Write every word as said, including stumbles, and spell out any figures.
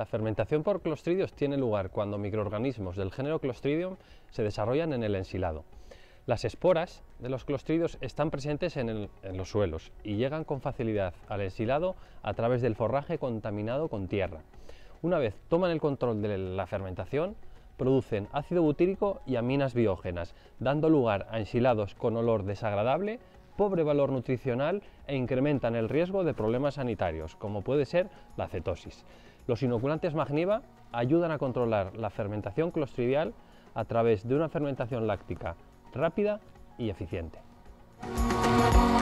fermentación por clostridios tiene lugar cuando microorganismos del género Clostridium se desarrollan en el ensilado. Las esporas de los clostridios están presentes en, el, en los suelos y llegan con facilidad al ensilado a través del forraje contaminado con tierra. Una vez toman el control de la fermentación, producen ácido butírico y aminas biógenas, dando lugar a ensilados con olor desagradable, pobre valor nutricional e incrementan el riesgo de problemas sanitarios, como puede ser la cetosis. Los inoculantes Magniva ayudan a controlar la fermentación clostridial a través de una fermentación láctica rápida y eficiente.